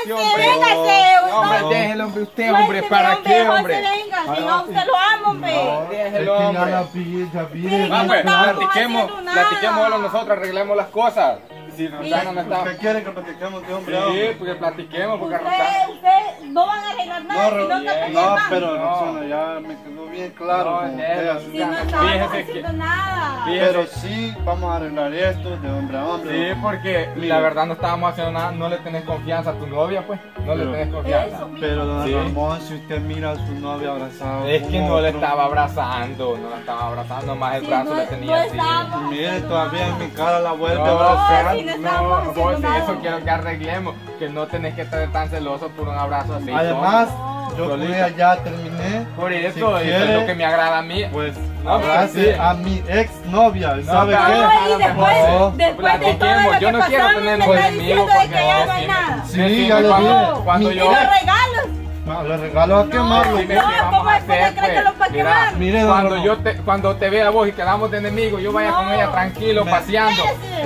véngase. Hombre, déjelo, hombre, usted, hombre, ¿para qué, hombre? Venga, si no, usted lo ama, hombre. Déjelo, hombre. Vamos, platiquemos nosotros, arreglemos las cosas. Si Roxana no está... ¿Usted quiere que platiquemos de hombre a Sí, hombre? porque platiquemos, porque Roxana... Ustedes no van a arreglar nada si no está con mi hermano. Pero Roxana, ya me quedó bien claro. Si no estábamos haciendo nada. Pero sí, vamos a arreglar esto de hombre a hombre. Sí, porque la verdad no estábamos haciendo nada, no le tenés confianza a tu novia, pues. No le tenés confianza. Pero don Sí. Ramón, si usted mira a su novia abrazada. Es que no le estaba abrazando, no la estaba abrazando, más el brazo le tenía así. Mire, todavía en mi cara la vuelve a No, abrazar. no, vos eso quiero que arreglemos, que no tenés que estar tan celoso por un abrazo así. Además, yo con solito. ella ya terminé. Por eso, Si eso es quiere, lo que me agrada a mí. Pues No, abrace sí. a mi ex novia. ¿Y sabe pero- qué? No, y después de todo Platiquemos, lo yo que no quiero pasó, tener me está enemigos diciendo de porque que ya no hay decime- nada. Sí, decime ya le cuando- dije. Cuando ¿Y yo... los regalos? Le regalo a quemarlo. Dime No, qué vamos ¿cómo a es que hacer, cree que pues. los va a Mira, quemar? Mire, don Ramón. cuando te vea vos y quedamos de enemigos, yo vaya con ella tranquilo, paseando.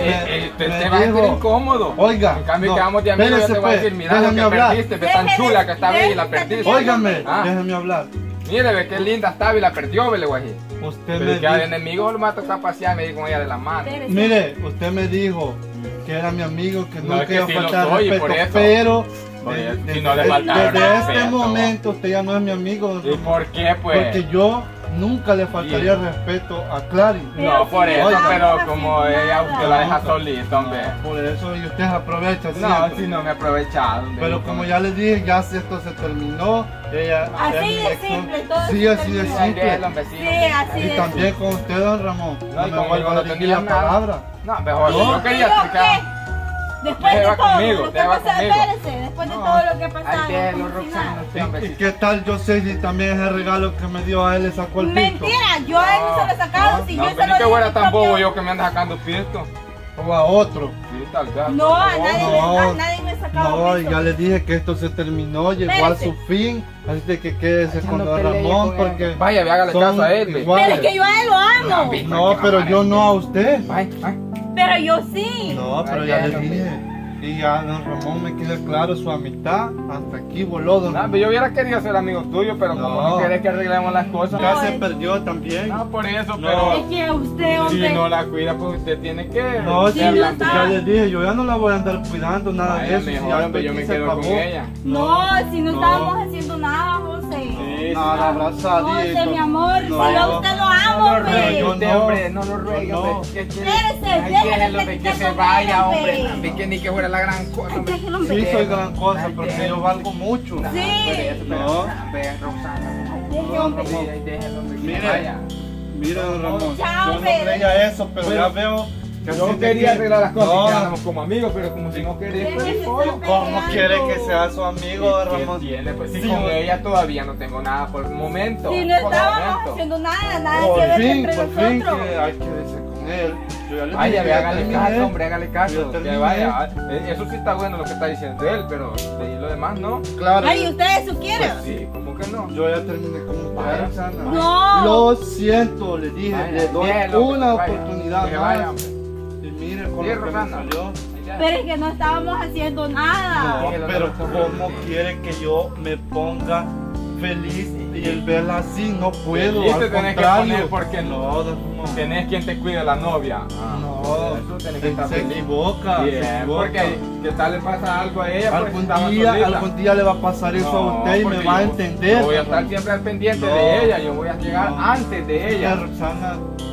Te me va a sentir dijo, incómodo. oiga, En cambio, no, quedamos de amigos, yo espérese, te voy a pues, decir, mira lo déjeme que hablar. perdiste, ve tan Déjeme- chula que está bella y la déjeme- perdiste. Óigame, Ah. déjeme hablar. Mire, ve qué linda estaba y la perdió, vele, guají. Usted Pero me que de dijo, enemigos lo va a tocar pasear, me dijo con ella de la mano. mire, usted me dijo que era mi amigo, que No, nunca es que iba a sí lo faltar soy, respeto, por eso. pero Por eso, si desde, no le faltaba desde este respeto. momento usted ya no es mi amigo, don ¿Y Ramón, por qué, pues? porque yo nunca le faltaría respeto a Clary. No, por eso, Oiga. pero como ella, usted la deja solita, hombre. Por eso y usted aprovecha No, siempre. si no me he aprovechado. hombre. Pero como ya les dije, ya si esto se terminó, ella... Así ella de me dejó- simple, todo Sí, se así de terminó. simple. Sí, así Y de también con usted, don Ramón, No, y no me conmigo vuelva no a dirigir tenía la nada. palabra. No, mejor ¿Y yo quería yo explicar. qué? Después de Déjela todo, conmigo, lo que déjela pasó, conmigo. espérese, después de todo lo que ha pasado. Ay, déjelo, como si Roxana, nada. usted, hombre. ¿Y qué tal yo sé si también ese regalo que me dio a él le sacó el pisto? Mentira, yo a él no se lo he sacado, si No, yo se pero lo ni que di fuera mi tan propio- bobo yo que me anda sacando pisto. O a otro. Sí, tal vez. No, a No, nadie me ha sacado No, pisto. ya les dije que esto se terminó, llegó a Espérese. su fin. Así de que quédese Ya con no don pelee Ramón con porque... Vaya, ve, hágale son caso a él, ve. iguales. Pero es que yo a él lo amo. No, pero yo no a usted. Ay, ay. Pero yo sí. No, pero Ay, ya ya, les no, dije. Y ya don Ramón me queda claro su amistad. Hasta aquí voló don No, Ramón. pero yo hubiera querido ser amigo tuyo, pero como No. no querés que arreglemos las cosas. Ya No, se es- perdió también. No, por eso, No. pero Es que usted, si hombre. no la cuida, pues usted tiene que... No, Sí, ya, yo ya estaba- les dije, yo ya no la voy a andar cuidando nada de Vaya, eso. mejor, si ya hombre, yo aquí me se quedo con acabó. ella. No, si no No. estábamos haciendo nada, José. Sí, Nada, abrazadito. José, mi amor, si No. yo a usted lo amo, No lo hombre. ruegue yo usted, no. hombre, no lo ruegue, No. hombre. Que quiere- Espérese, Ay, déjeme déjelo de que platicar se con vaya, él, hombre. hombre. También que ni que fuera la gran cosa, Ay, hombre. déjelo, Sí, hombre. soy gran cosa, Ay, porque déjelo. yo valgo mucho. No, Sí. por eso, pero- No. Ve, Roxana. Deje, hombre. Sí, ahí déjelo, hombre, que Mire. vaya. Mira, don Ramón, Chao, yo no hombre. creía eso, pero Bueno, ya veo que así Yo de quería que- arreglar las cosas y No, quedáramos como amigos, pero como si no querés, pues Déjese pollo. estar ¿Cómo peleando. quiere que sea su amigo, don ¿Qué Ramón? tiene? Pues si Sí, con yo- ella todavía no tengo nada por el momento. Si no por el estábamos momento. haciendo nada, nada Por que ver fin, entre por fin nosotros. que hay que verse con él. Yo ya le Vaya, dije, ve, ya hágale terminé. caso, hombre, hágale Ya caso. Que terminé. vaya. Eso sí está bueno lo que está diciendo él, pero de lo demás no. Claro. Ay, ¿ustedes eso Pues quieren? sí, ¿cómo que no? Yo ya terminé con usted, Vaya. Roxana. No. Lo siento, le dije, Vaya, le doy déjelo, una que vaya, oportunidad que vaya, más. hombre. Y mire con Sí, lo que me Rosana. salió. Pero es que no estábamos haciendo nada. No, Déjelo, pero déjelo. ¿cómo quiere que yo me ponga feliz y el verla así? No puedo, Feliz te al tenés que contrario. poner porque no, no. Tenés quien te cuide la novia. No, Eso tenés que estar se feliz. equivoca, se Bien, equivoca. porque ¿qué tal le pasa algo a ella? Porque estaba Algún día le va a pasar eso a usted y me porque va a yo- entender. Yo voy a estar siempre al pendiente No. de ella, yo voy a llegar No. antes de Ella, ella. Roxana,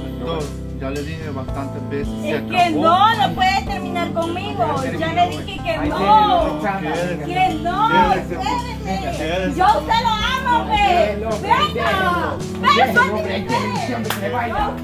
ya le dije bastantes veces. se Es que acabó. no puede terminar conmigo. Ya le dije que Ay, no. Quédese. Que no. Quédese. Espérese. Quédese. Yo a usted lo amo, hombre. Venga. Ven, suélteme. Yo a usted lo amo.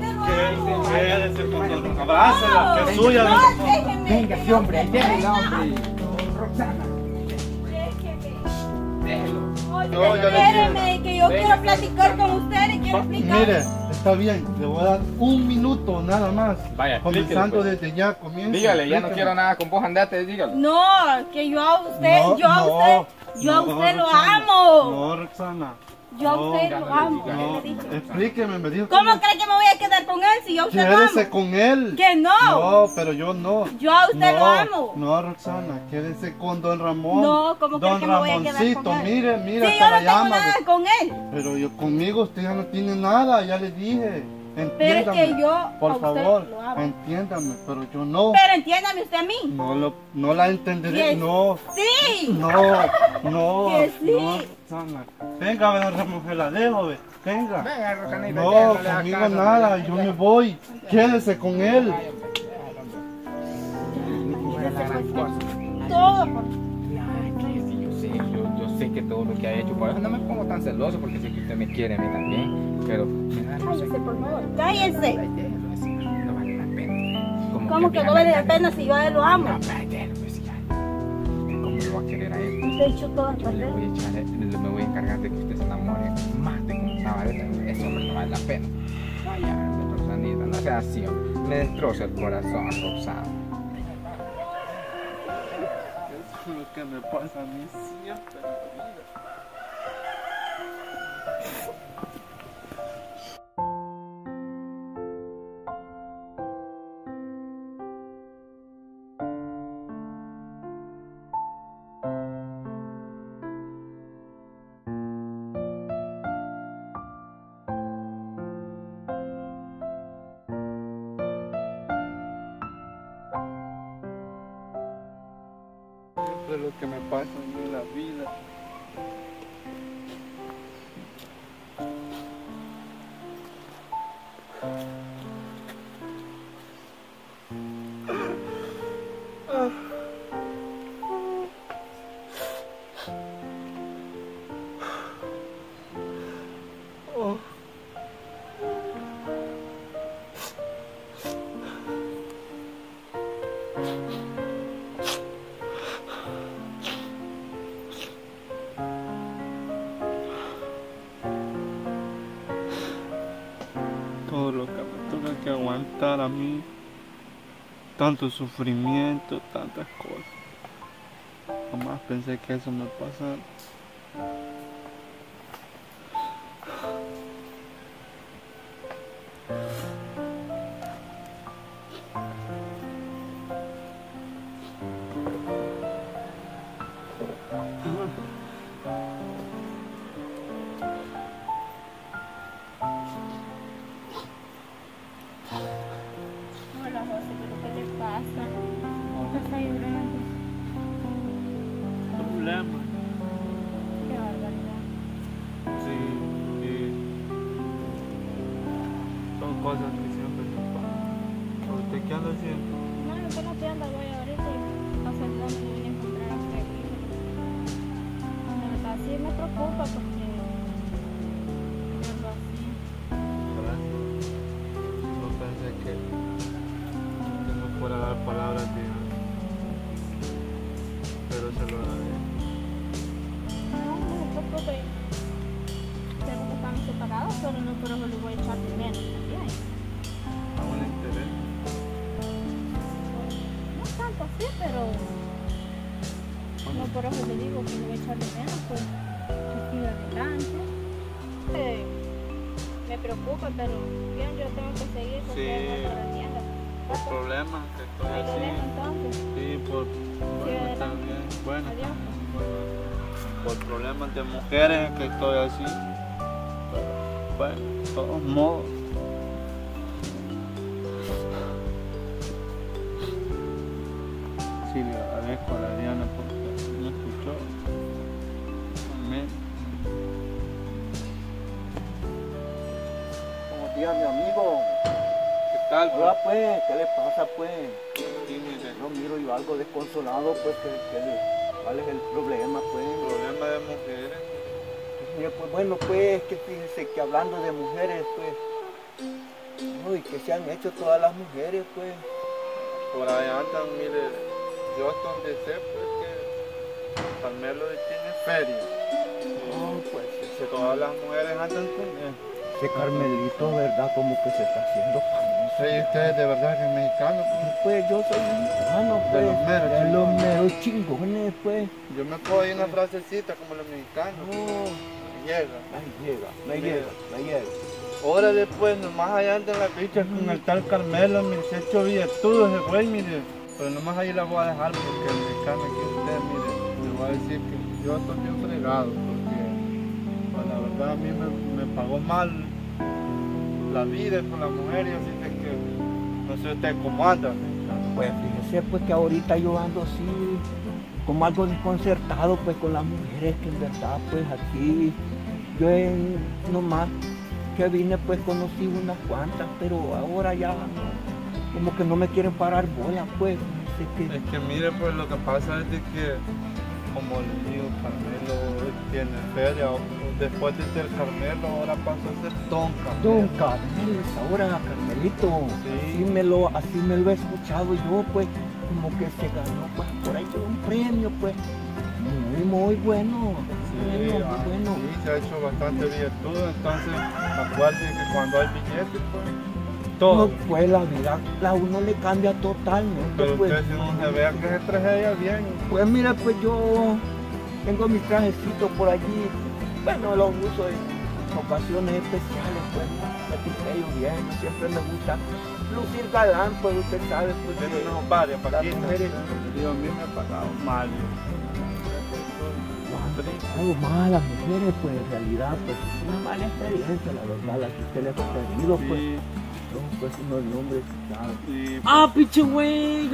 Quédese con don Abrázala, que es suya. No, don- déjeme. Venga, sí, hombre, déjelo, hombre. Roxana, Déjeme. déjelo. Oye, No, ya le espéreme, que yo Venga, quiero platicar con usted y quiero explicar. Mire, está bien, le voy a dar un minuto nada más. Vaya, Comenzando explíquele, pues. desde ya, comienza. Dígale, ya no explíqueme. quiero nada con vos, andate, dígale. No, que yo a usted, No, yo a no, usted, yo a no, usted lo Roxana. amo. No, Roxana. Yo a usted lo amo. No, ¿Qué me dijo? explíqueme, me dijo. ¿Cómo cree que me voy a quedar con él si yo a usted lo Quédese amo? con él. Que no. No, pero yo no. Yo a usted lo amo. No, Roxana, quédese con don Ramón. No, ¿cómo cree don que me voy a quedar Ramoncito, con él? mire, mire, Si hasta yo la no tengo llama. nada con él. Pero yo conmigo usted ya no tiene nada, ya le dije. Pero Entiéndame. es que yo a por usted favor, lo amo. entiéndame, pero yo no. Pero entiéndame usted a mí. No la entenderé, Que no. Sí. No, no. Que sí. No, Roxana. Venga, don Ramón, se la dejo, ve. Venga. Venga, Roxanita, ya No, le hagas conmigo caso, nada, ya. yo me voy. Quédese con él. Todo por Sí, yo sé que todo lo que ha hecho, por eso no me pongo tan celoso, porque sé que usted me quiere a mí también, pero mira, no sé, Cállese, por favor. Cállese. déjelo así, no vale la pena. ¿Cómo que no vale la pena si yo a él lo amo? No, pero déjelo, pues, ya. ¿Cómo lo va a querer a él? Usted echó todas Yo le perder. voy a echar, me voy a encargar de que usted se enamore más de como estaba de ese hombre, no vale la pena. Vaya, Roxanita, no sea así, hombre. Me destroza el corazón, Roxana. Es lo que me pasa a mí siempre en la vida. Siempre lo que me pasa a mí en la vida. Todo lo que me tuve que aguantar a mí, tanto sufrimiento, tantas cosas. Jamás pensé que eso me pasara. Hola, José, ¿pero qué te pasa? ¿Por qué estás llorando? Problema. Qué barbaridad. Sí, y son cosas que siempre me pasan. ¿Usted qué anda haciendo? No, yo no te ando, voy ahorita y pasé el nombre y vine a encontrar a usted aquí. La verdad, sí me preocupa porque verlo así. Gracias. No pensé que me fuera a dar palabras de pero se lo agradezco. No, no se preocupe. Tengo que estamos separados, pero no por eso le voy a echar de menos también. Aún le interesa. No tanto así, pero no por eso le digo que le voy a echar de menos, pues que siga adelante. Me preocupa, pero bien, yo tengo que seguir porque Sí. no lo entiendo. Por problemas que estoy Ahí lo así. dejo entonces. Sí, por adelante. también. Bueno, Adiós. por problemas de mujeres que estoy así. Pero, bueno, de todos modos. Sí, le agradezco a la Diana porque me escuchó. Amén. Buenos días, mi amigo. ¿Qué tal? Hola, pues, ¿qué le pasa, pues? Sí, mire, No miro yo algo desconsolado, pues, ¿cuál es el problema, pues? problema de mujeres. Mire, pues, bueno, pues, que fíjese que hablando de mujeres, pues, uy, que se han hecho todas las mujeres, pues. Por allá andan, mire, yo hasta donde sé, pues que Carmelo tiene feria. No, pues, Todas las mujeres andan con él. ese Carmelito, ¿verdad? Como que se está haciendo famoso, ¿Y usted de verdad que es mexicano? Pues yo soy mexicano, De pues. los meros De los chingones. meros chingones, pues. Yo me puedo ir una frasecita como los mexicanos. No, Llega. me llega. Ahora después, nomás allá anda la picha con el tal Carmelo, mire, se ha hecho billetudo ese güey, mire. Pero nomás ahí la voy a dejar porque el mexicano aquí usted, mire, le voy a decir que yo estoy bien fregado porque pues, la verdad a mí me pagó mal la vida con la mujer y así de que no sé usted cómo anda, mexicano. Pues fíjese pues que ahorita yo ando así como algo desconcertado pues con las mujeres que en verdad pues aquí yo nomás que vine pues conocí unas cuantas, pero ahora ya como que no me quieren parar bola pues. No sé qué. Es que mire, pues lo que pasa es de que, como le digo, Carmelo tiene feria, después de ser Carmelo ahora pasó a ser Don Carmelo. Don Carmelo, ahora Carmelito, Sí. así me lo he escuchado yo pues, como que se ganó pues por ahí un premio pues, muy bueno, Sí, muy bueno. sí, se ha hecho bastante billetudo, entonces acuérdate que cuando hay billetes, pues, todo. No, pues la vida a uno le cambia totalmente. Pero Pues, usted si no se vea que se tragedia bien. pues mira, pues yo tengo mis trajecitos por allí, bueno, los uso en ocasiones especiales, pues me pintello bien, siempre me gusta lucir galán, pues usted sabe, pues Tiene que unos varios las paquitas. mujeres Digo, a mí me ha pagado mal. algo mal, las mujeres, pues en realidad, pues una mala experiencia, la verdad, la que usted le ha tenido, pues, Sí, no, pues unos nombres, claro. sí. Ah, pinche güey.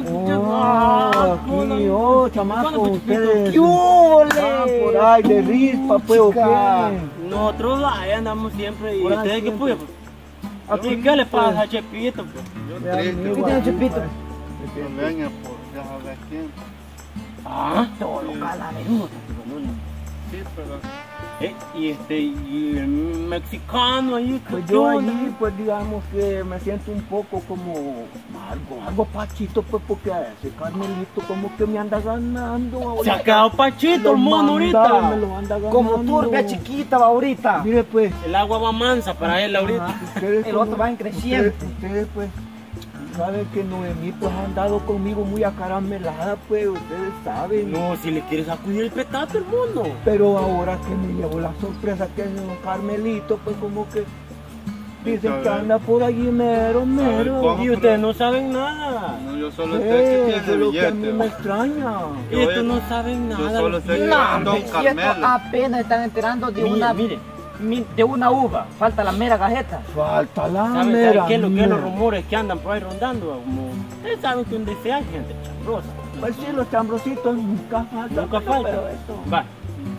Chamaco, ¿Qué ustedes hubo, van por ahí de rispa, pues, ¿o Chica. qué? Nosotros ahí andamos siempre. ¿Y Por ahí ustedes qué siempre. pues? ¿Aquí qué le pasa a Chepito? Pues? Yo Vean, triste, mi güey. tiene Chepito? No leña, pues, ya sabes quién. Ah, todo lo calaverudo. Sí, pero Y el mexicano ahí, Pues ¿qué yo onda? allí, pues digamos que me siento un poco como algo pachito, pues porque ese Carmelito como que me anda ganando. Se ha quedado pachito el mono Me ahorita. lo anda ganando. Como turbia chiquita va ahorita. Mire pues, El agua va mansa para él ahorita. ustedes El otro va creciendo. Ustedes pues saben que Noemí pues ha andado conmigo muy acaramelada, pues ustedes saben. No, si le quieres sacudir el petate, hermano. Pero ahora que me llevo la sorpresa que es don Carmelito, pues como que dicen que anda por allí mero. ¿cómo? Y ustedes no saben nada. no, yo solo sé que Eso tiene es lo que a mí billete. me extraña. Yo Estos he- no saben Yo nada. solo sé que No, es Don si Carmelo. esto apenas están enterando de Mire, de una uva, falta la mera gajeta. Falta la ¿saben mera. qué es lo que es los mera. rumores que andan por ahí rondando? Como, ustedes saben que donde sea hay gente chambrosa. Pues sí, los chambrositos nunca faltan. Nunca falta. Pero esto. Va.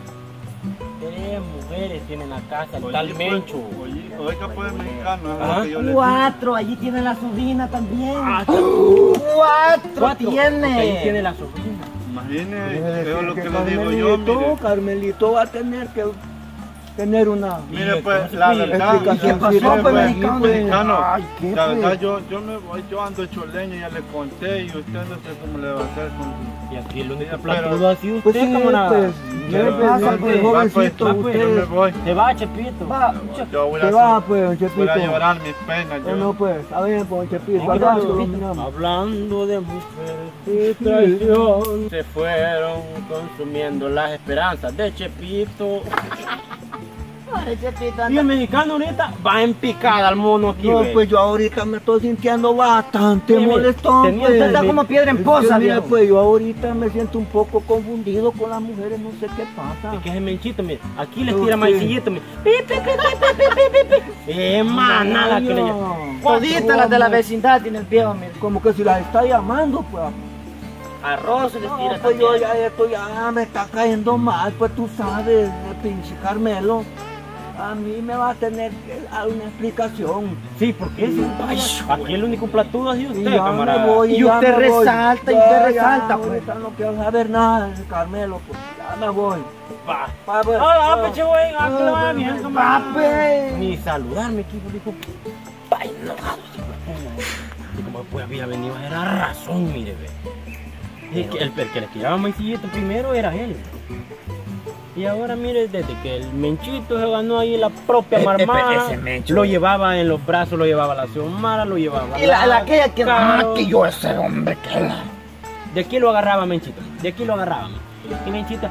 3 mujeres tienen la casa, el Oye, tal pues, Mencho. Oiga, pues mexicano, es Ah, lo que yo le digo. 4, allí tiene la sobrina también. Ah, 4 porque ahí tiene tiene. la sobrina. Imagine, Quiere eso es lo decir que le digo yo, mire. Carmelito va a tener que tener una Mire, pues, ¿cómo se la pide? verdad, explicación. ¿Qué pasó, mire, pues, pues, mexicano? Ay, ¿qué, la pues? verdad, yo me voy, yo ando hecho leña, ya le conté, y usted no sé cómo le va a hacer con... Y aquí el único Pero- platudo ha sido Pues usted, sí, camarada. pues, Pero- ¿qué pasa, va, pues, pues, jovencito? va, pues, yo me Usted voy. Se va, Chepito. Va, Yo voy se a, va, pues, voy a Chepito. llorar mis penas, yo. No, pues, a ver, pues, Chepito, Chepito, acá, Chepito. lo miramos. Hablando de mujeres y traición, se fueron consumiendo las esperanzas de Chepito. Ay, Chepito, Y el anda. mexicano ahorita va en picada al mono aquí. No, ve. pues yo ahorita me estoy sintiendo bastante Mire, molestón. tenía Pues. Está como piedra en Es poza, que, mira, viejo. pues yo ahorita me siento un poco confundido con las mujeres, no sé qué pasa. Es que es el menchito, mire. Aquí les Ok. tira maicillito, mire. Pi, pi, pi, pi, pi, pi, pi, pi. Manada que le llama. Toditas las de la vecindad tiene el viejo, mire. Como que si las está llamando, pues. Arroz se les No, tira pues yo también. ya esto ya me está cayendo mal, pues tú sabes, pinche Carmelo. A mí me va a tener que dar una explicación. Sí, porque Sí. aquí el único platudo ha sido Y usted, ya camarada. me voy, Y ya usted me voy. resalta, y Ya, usted ya, resalta, pues. ahorita no quiero saber nada de Carmelo, pues ya me voy. Va. Pa, pues, Ah, peche, güey, ah, que le vaya bien, camarada. Pape. Ni saludarme, equipo, dijo. Va enojado, y como pues había venido, era razón, mire, ve. El que le tiraba maicillito primero era él. Y ahora mire, desde que el Menchito se ganó ahí la propia marmada, ese Mencho, lo llevaba en los brazos, lo llevaba a la Xiomara, lo llevaba Y la aquella que Caro. que yo ese hombre que la... De aquí lo agarraba Menchito, de aquí lo agarraba. Y Menchito,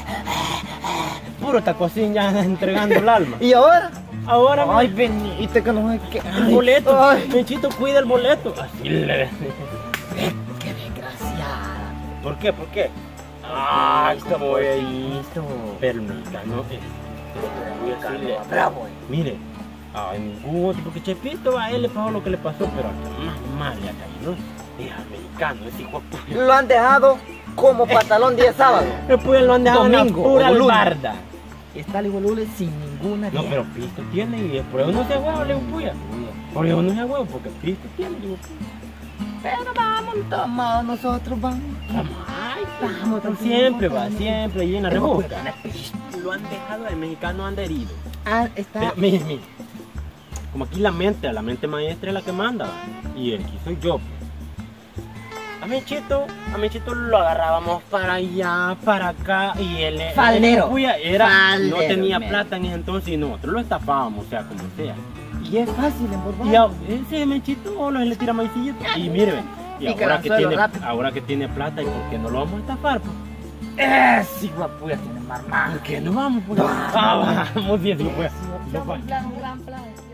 puro tacocín ya entregando el alma. ¿Y ahora? Ahora, Ay, venite que no sé qué. el boleto, Ay, Menchito cuida el boleto. Así le... qué desgraciada. ¿Por qué? ¿Por qué? Ah, esto voy ahí. Pero el mexicano es Bravo. mire, ay, ningún otro, porque Chepito a él le pasó lo que le pasó, pero hasta más mal le ha caído. Es americano, es hijo de puta. Lo han dejado como pantalón día sábado. Después lo han dejado en la Domingo, pura o lunes. albarda. Está el Lule sin ninguna No, vieja. pero Pisto tiene y por eso no se huevo, le digo puya. Por eso no se huevo, porque Pisto tiene, digo Pero vamos, tomados nosotros, vamos. ay, vamos, siempre va, siempre ahí en la rebusca. Lo han dejado, el mexicano anda herido. Ah, está. Pero, mire, como aquí la mente maestra es la que manda, ¿va? Y aquí soy yo. A Menchito lo agarrábamos para allá, para acá, y él Faldero. no Faldero, tenía men. plata en ese entonces y nosotros lo estafábamos, o sea, como sea. Y es fácil en Y ese Menchito le tira maicillo y mire, ve, y Pica ahora el que, anzuelo tiene, rápido. ahora que tiene plata, ¿y por qué no lo vamos a estafar? Pues? Sí, guapuya tiene marmán. ¿Por qué no vamos? Pues? Ah, vamos, bien, pues. Un gran plan.